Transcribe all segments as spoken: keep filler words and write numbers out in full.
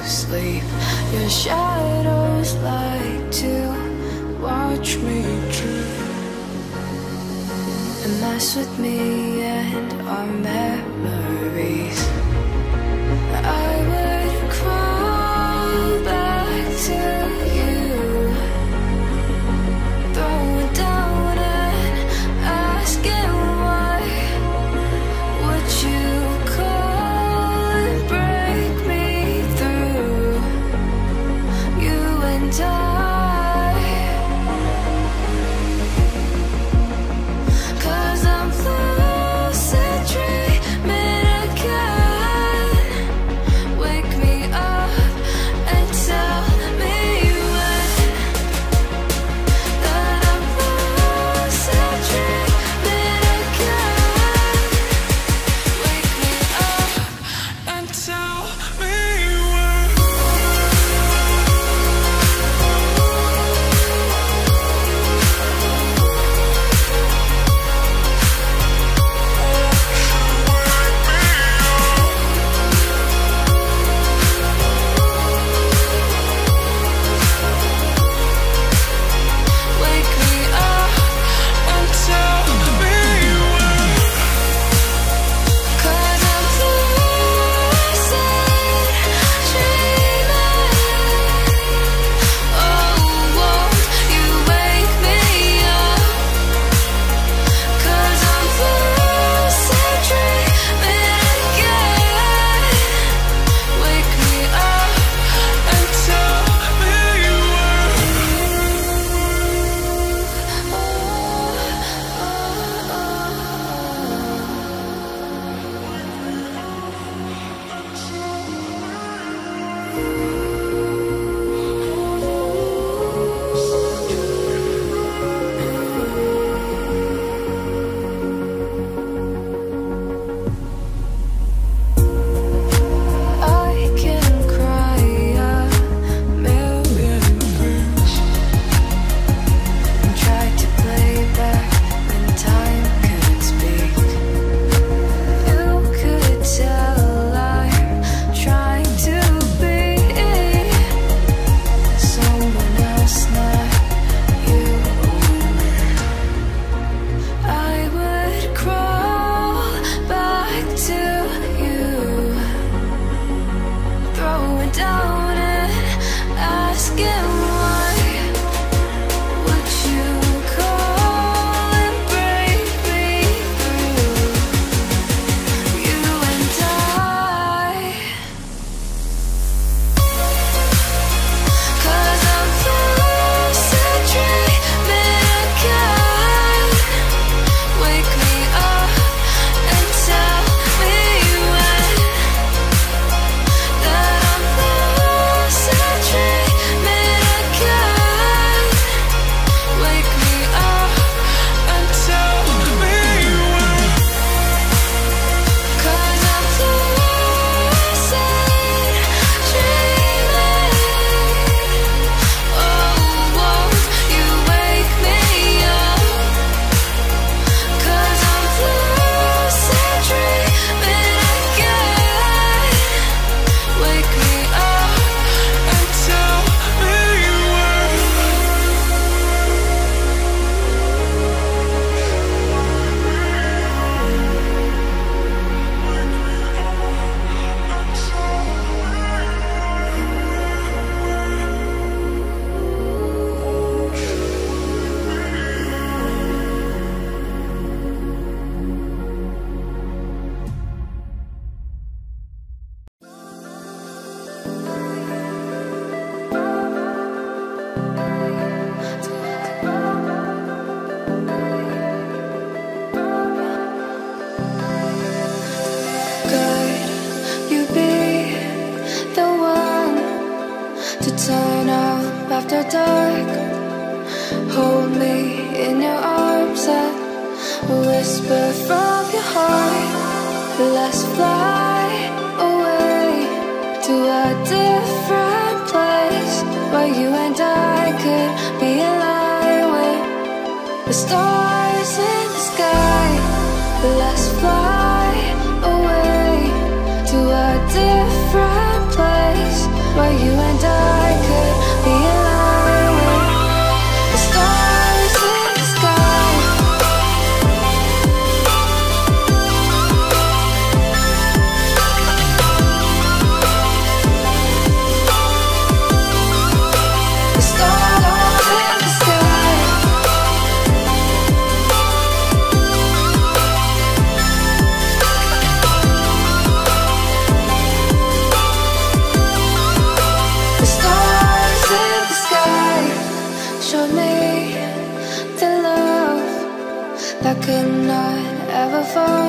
sleep. Your shadows like to watch me dream and mess with me and our memories. I would crawl back to you, throw it down and asking why would you call and break me through, you and I. 'Cause I'm lucid dreaming again. Wake me up and tell me when that I'm lucid dreaming again. Wake me up and tell me when. Wake me up and tell me when. 'Cause I'm lucid dreaming. Oh, won't you wake me up? 'Cause I'm lucid dreaming again. Wake me up and tell me I can cry a million things and try to play back when time could speak. You could tell I'm trying to be someone else, not you. I would crawl back to you, throw it down and asking why would you call and break me through, you and I. 'Cause I'm lucid dreaming again. Wake me up and tell me when that I'm lucid dreaming again. Wake me up and tell me when. 'Cause I'm lucid dreaming. Oh, won't you wake me up? 'Cause I'm lucid dreaming again. Wake me up and tell me when. Could you be the one to turn up after dark? Hold me in your arms and whisper from your heart. Let's fly away to a different place where you and I could be aligned with the stars in the sky. Let's fly away to a different place that could not ever fall.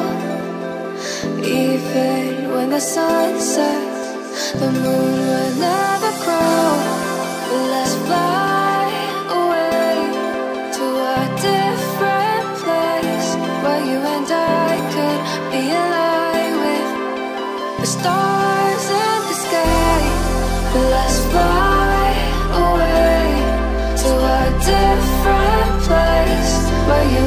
Even when the sun sets, the moon will never grow. Let's fly away to a different place where you and I could be alive with the stars in the sky. Let's fly away to a different place where you